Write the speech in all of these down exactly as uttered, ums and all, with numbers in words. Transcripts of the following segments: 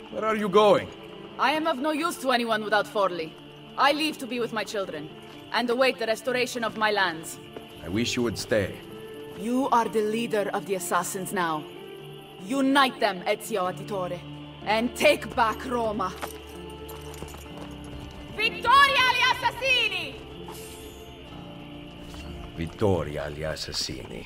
Where are you going? I am of no use to anyone without Forli. I leave to be with my children, and await the restoration of my lands. I wish you would stay. You are the leader of the assassins now. Unite them, Ezio Auditore, and take back Roma. Vittoria agli assassini! Vittoria agli assassini.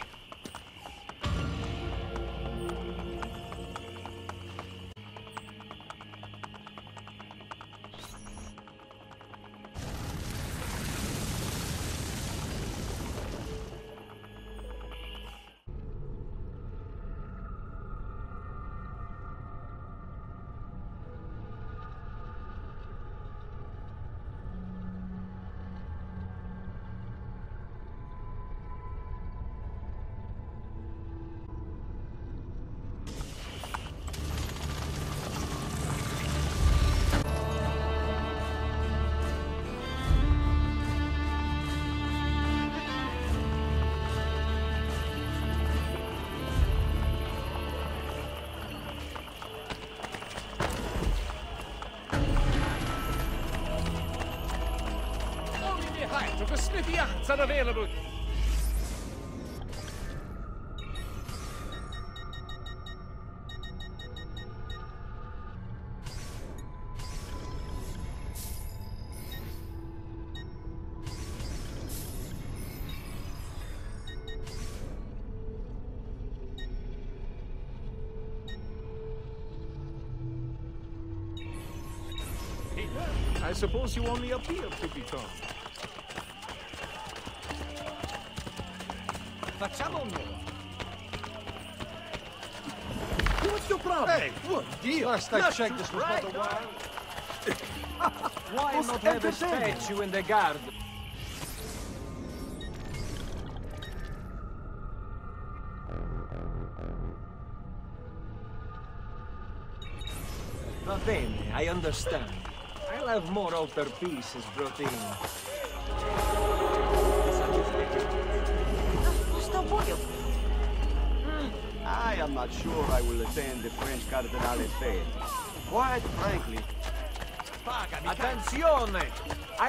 For smithy arts unavailable. I suppose you only appear to be Tom. Facciamo un nuovo. What's your problem? Hey, what deal? Last I checked, this was not a while. Why not have a statue in the garden? Va bene, I understand. I'll have more altar pieces brought in. I am not sure I will attend the French Cardinale's fete. Quite frankly. Attenzione! I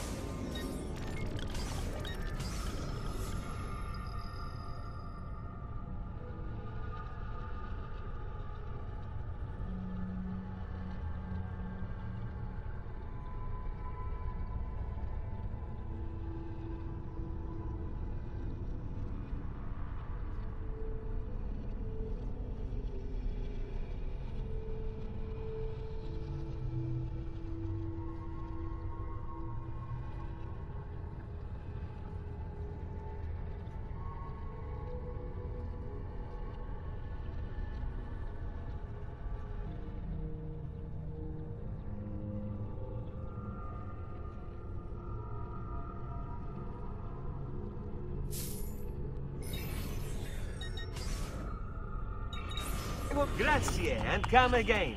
Grazie, and come again.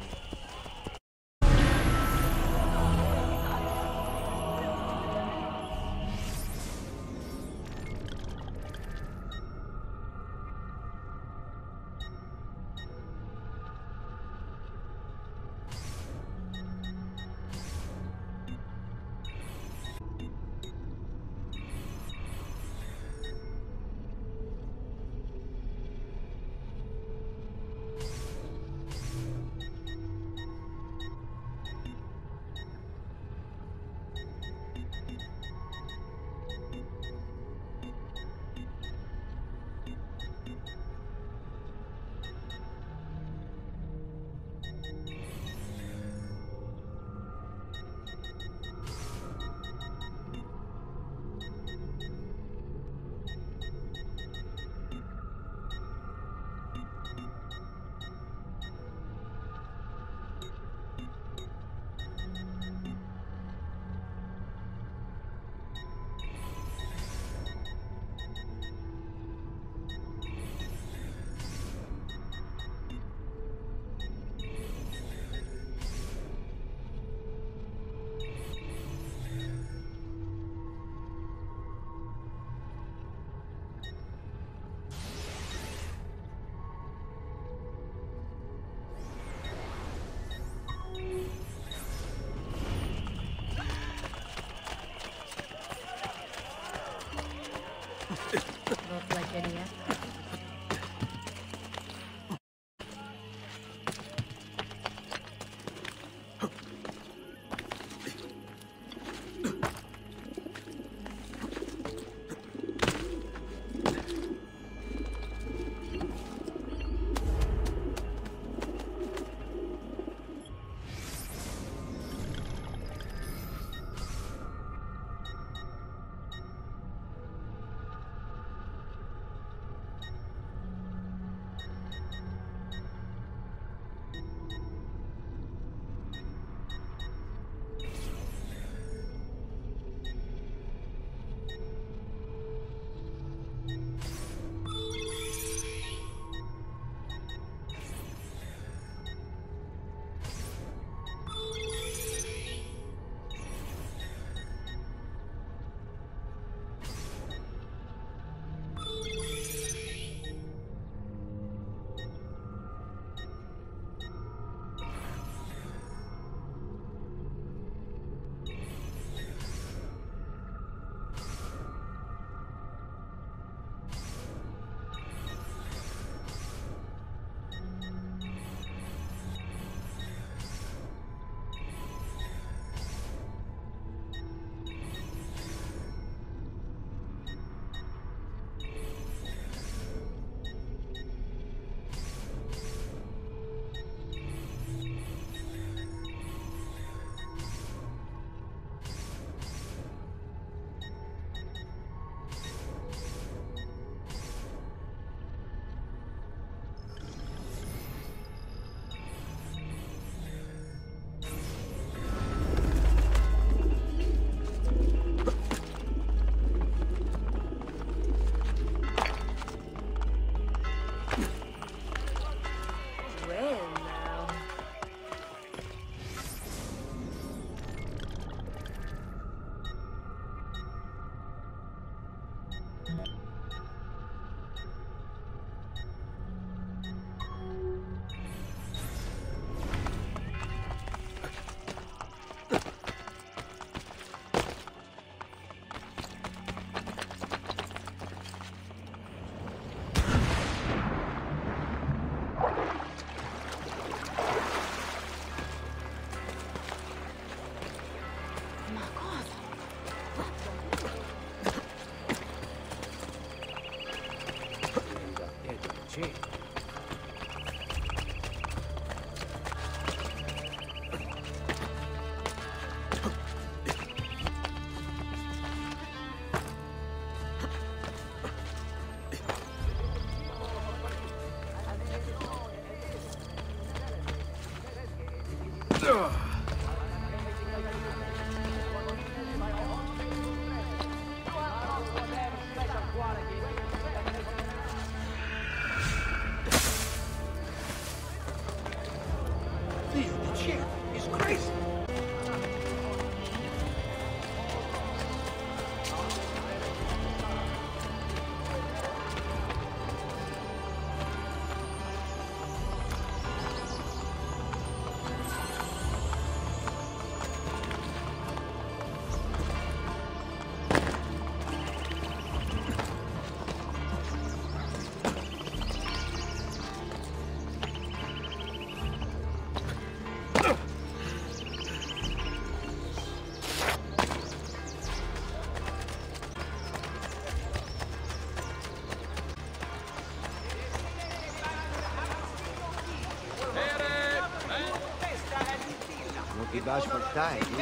Ti va ascoltare? In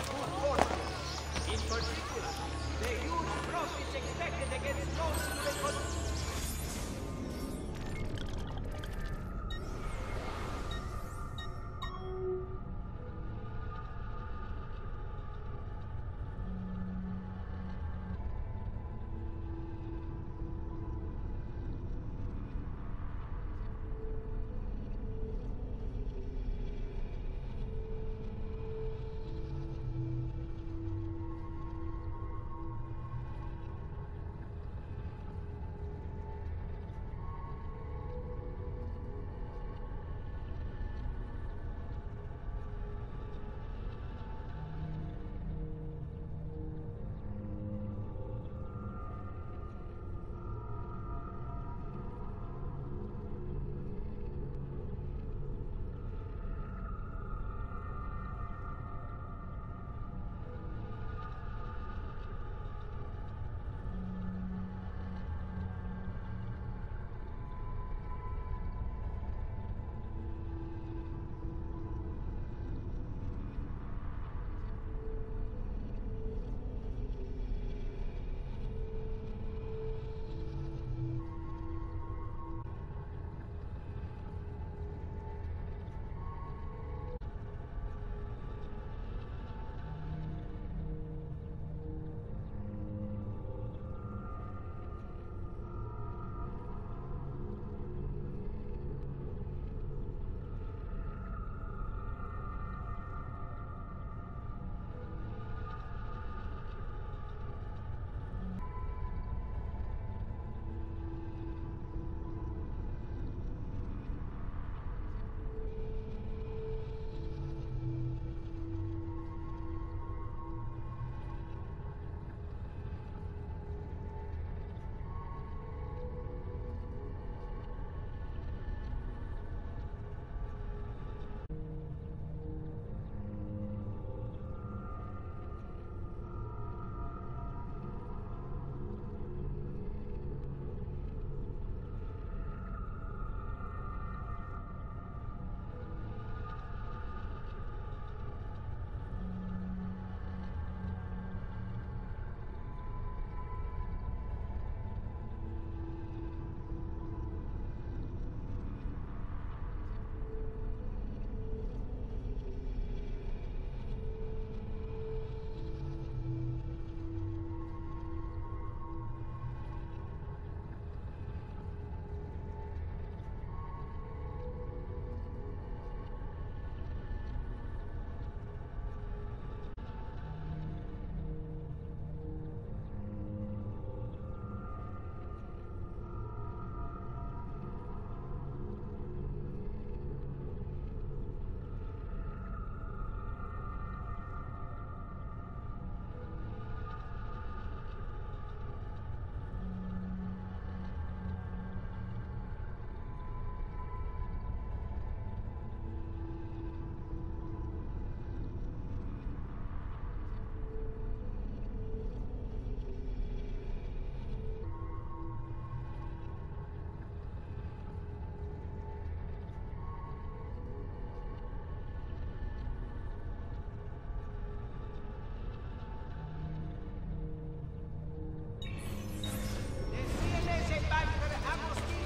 particular, the huge profits expected against most of the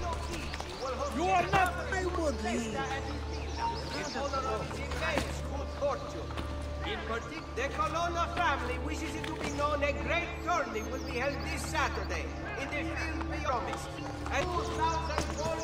You are not my would leave. In honor of his immense good family wishes it to be known a great tourney will be held this Saturday in the field we promised. And two thousand gold.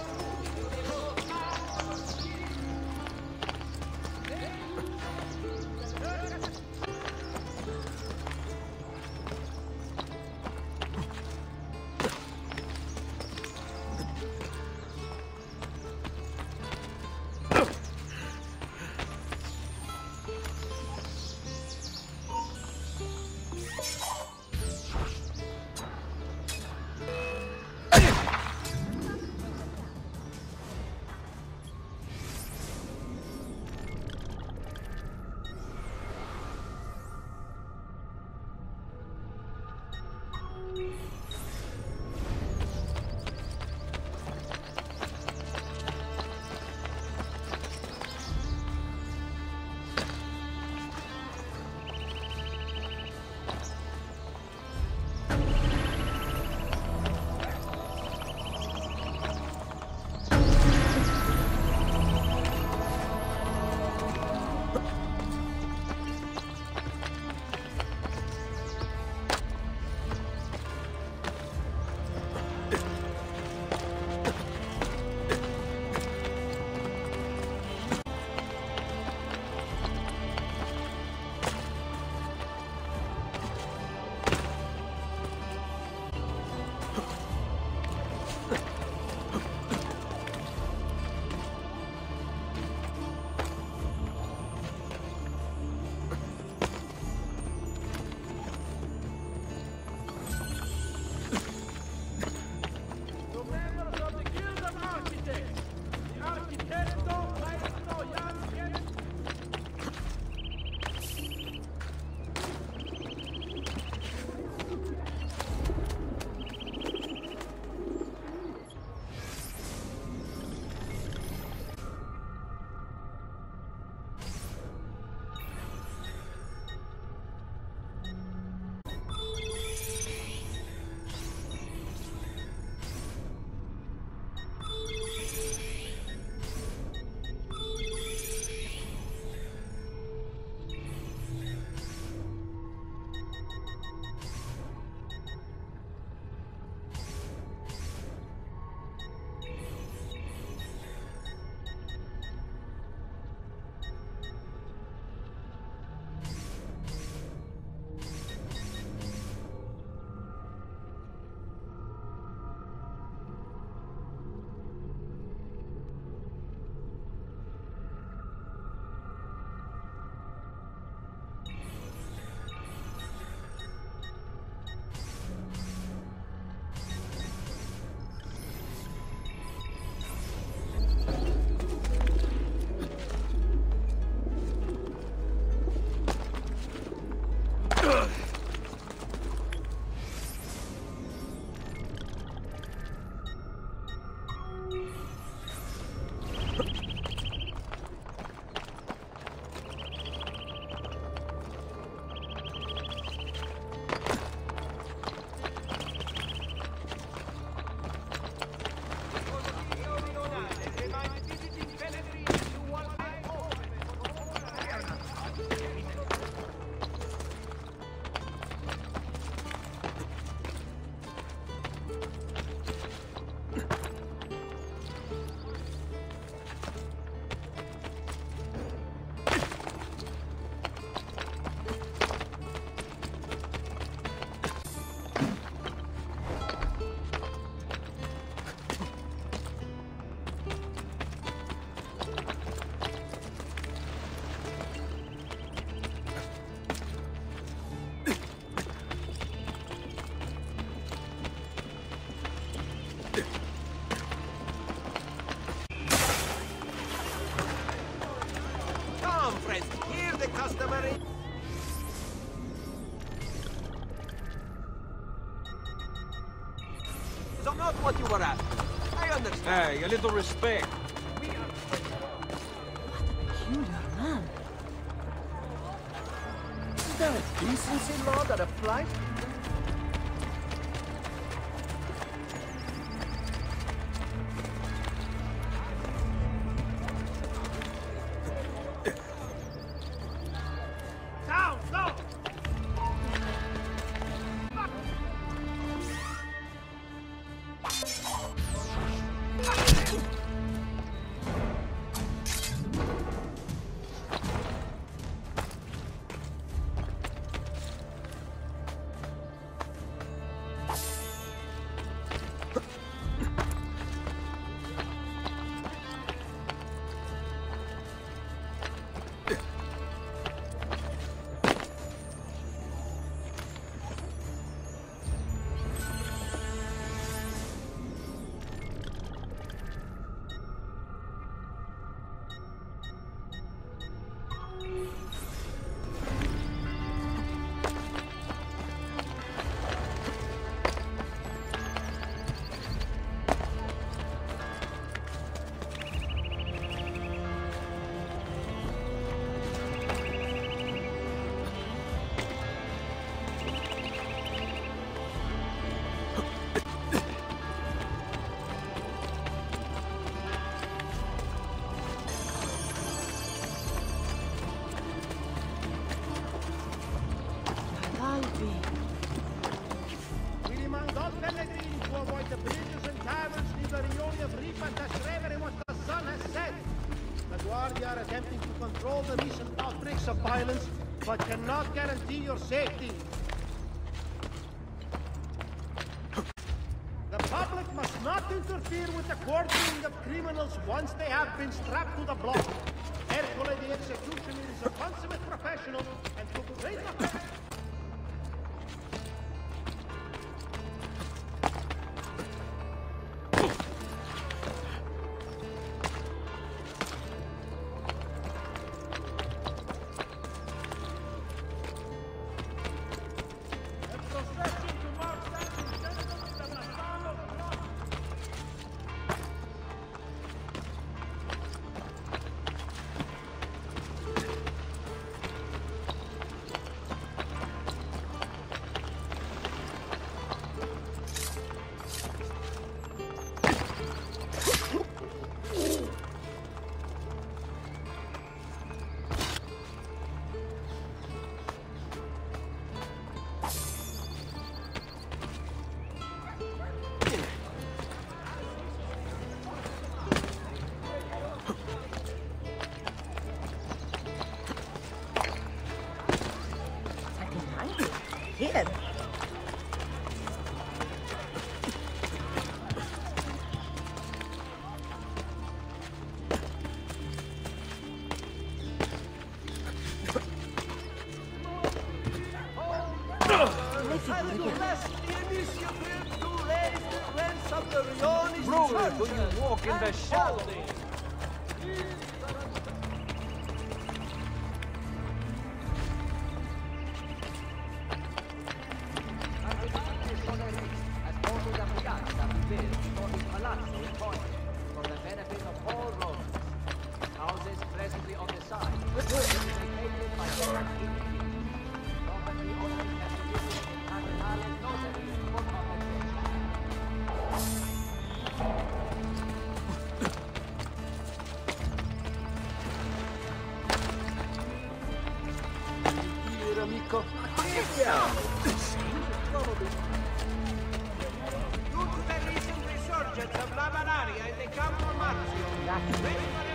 customary. So not what you were after. I understand. Hey, a little respect. Peculiar man. Is there a decency law that applies? recent outbreaks of violence, but cannot guarantee your safety. The public must not interfere with the quartering of criminals once they have been strapped to the block. Ercole the executioner is a consummate professional and took great effect. Here. Ruler, will you walk in the shadow? amico. Due to the recent resurgence of La Malaria in the Campo Marzio.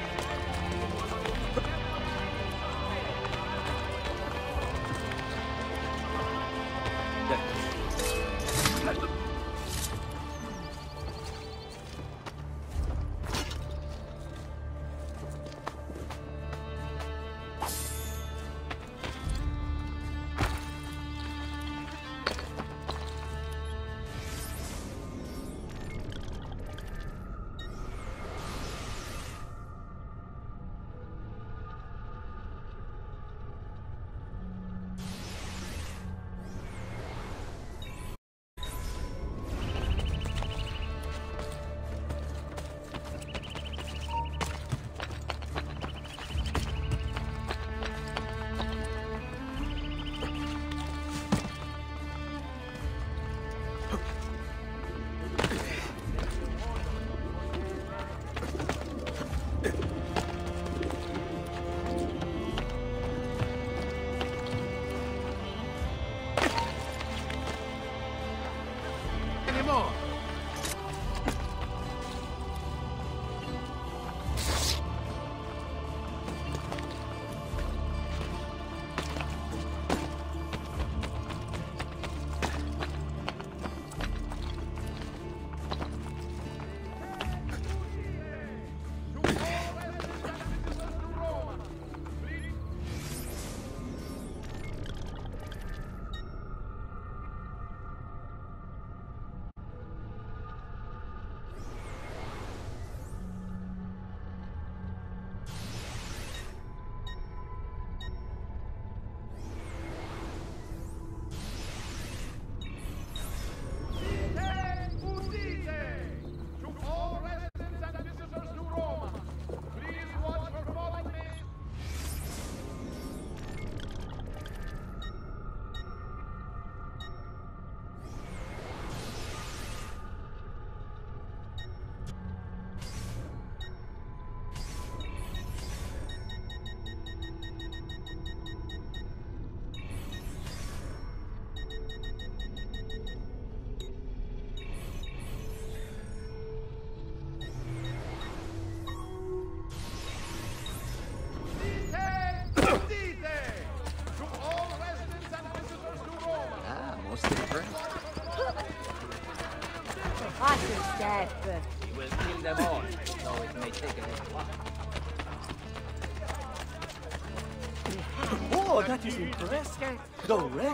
weapon. He will kill them all, though it may take a little while. Oh, that is impressive. The Rex.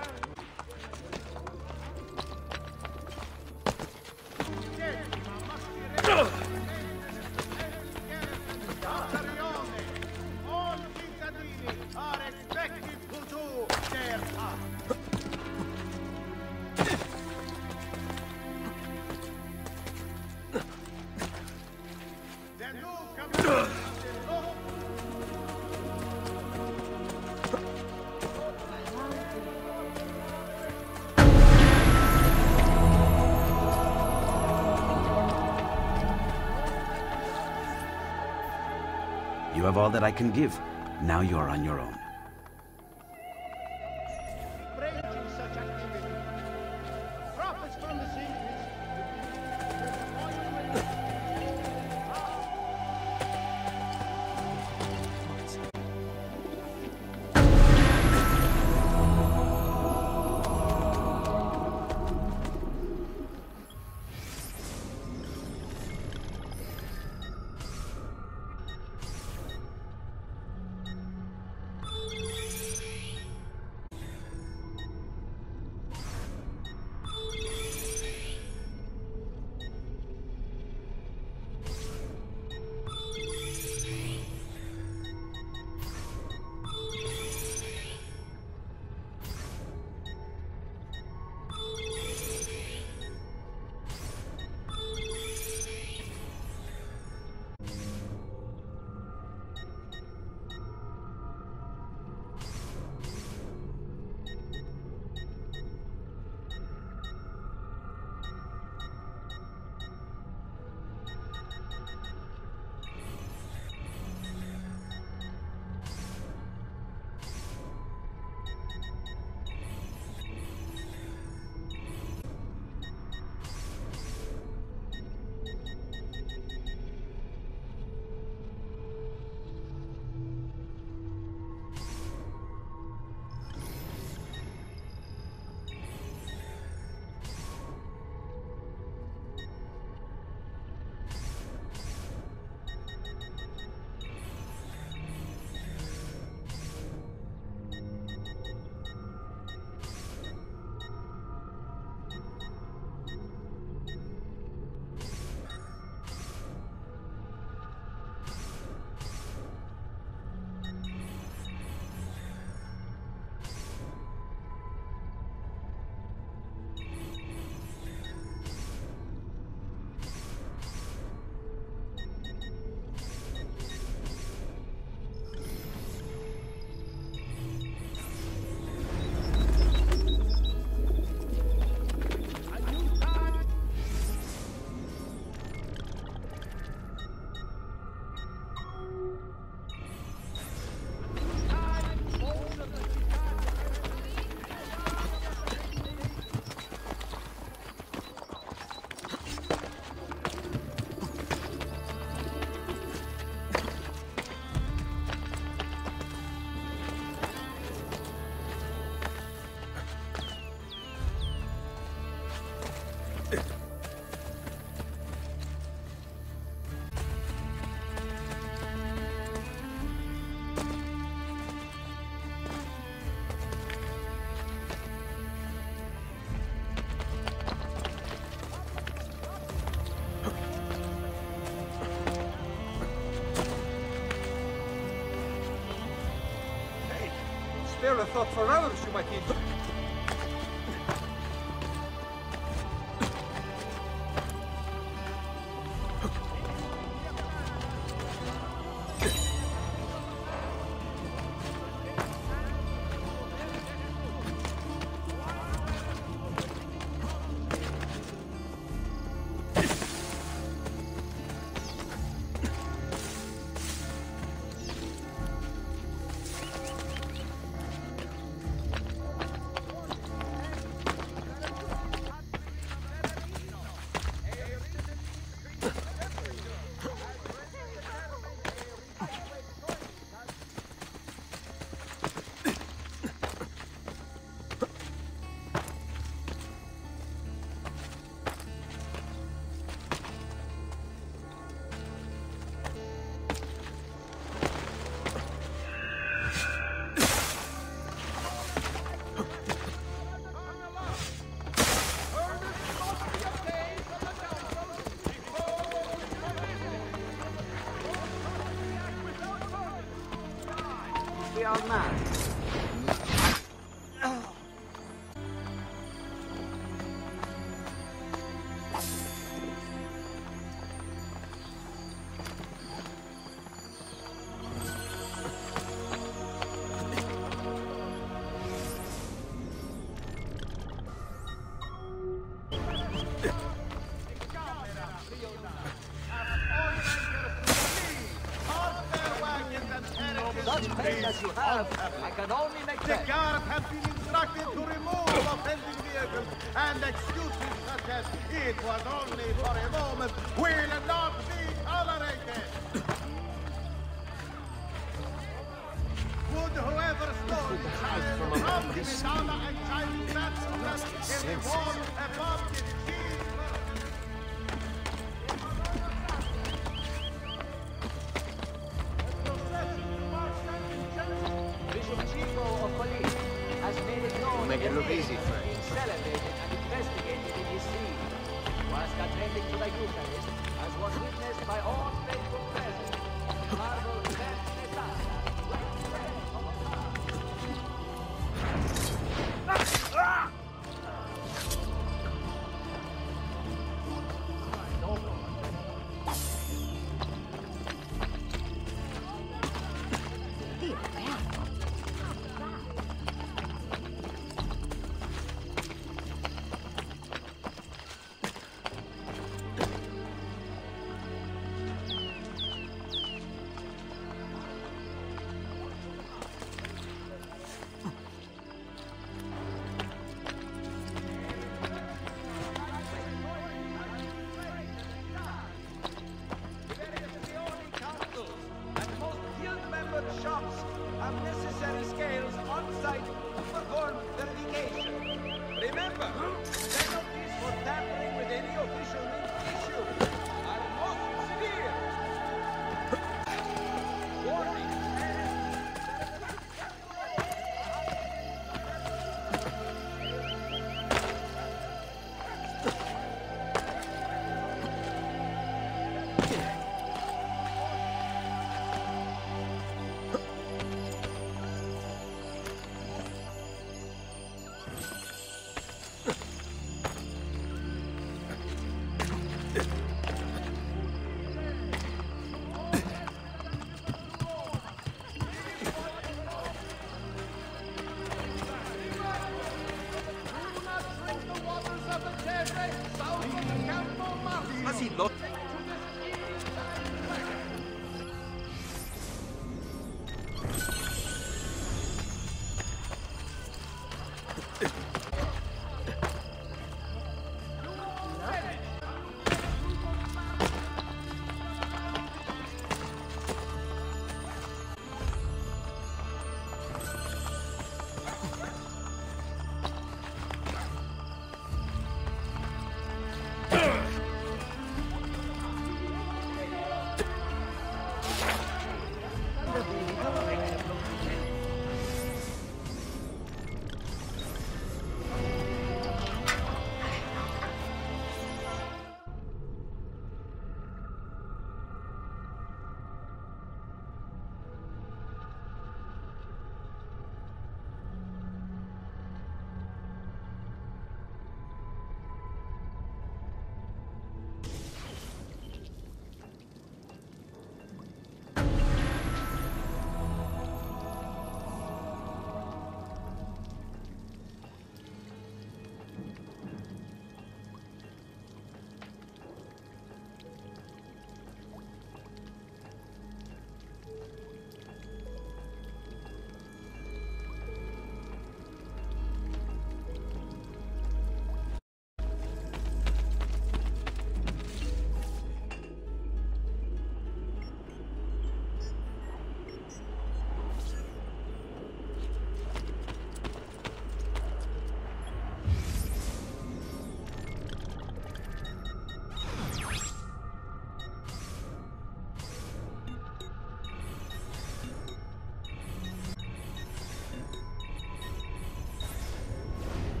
All cittadini are expected to do their part. The new commander You have all that I can give. Now you're on your own. raging such activity. Profits from the sea. Spare a thought for others, you might need. we are mad. Such pain as you have, I can only make the guards have been instructed to remove offending vehicles, and excuses such as "it was only for a moment" will not be tolerated. Would whoever stole the child from the Madonna and child that in the wall above the cheese? Make it look easy for you. Celebrated and investigated in his scene. Was attending to the Eucharist, as was witnessed by all faithful present. Marvel that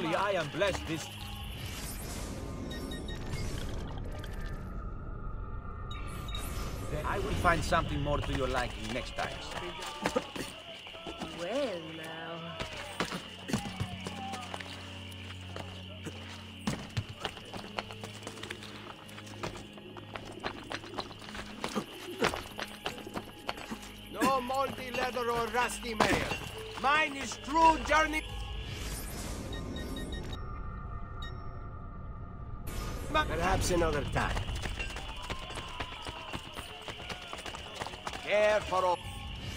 Truly, I am blessed this... Then I will find something more to your liking next time, sir. Well, now. No moldy leather or rusty mail. Mine is true journey... Perhaps another time. Care for all.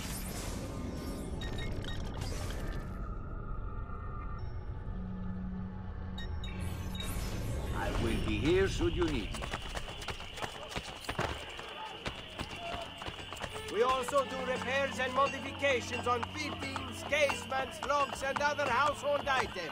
I will be here should you need me. We also do repairs and modifications on fittings, casements, locks, and other household items.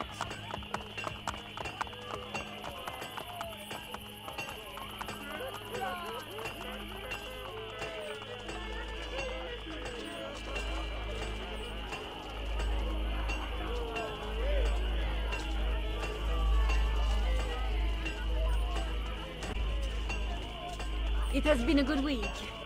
It has been a good week.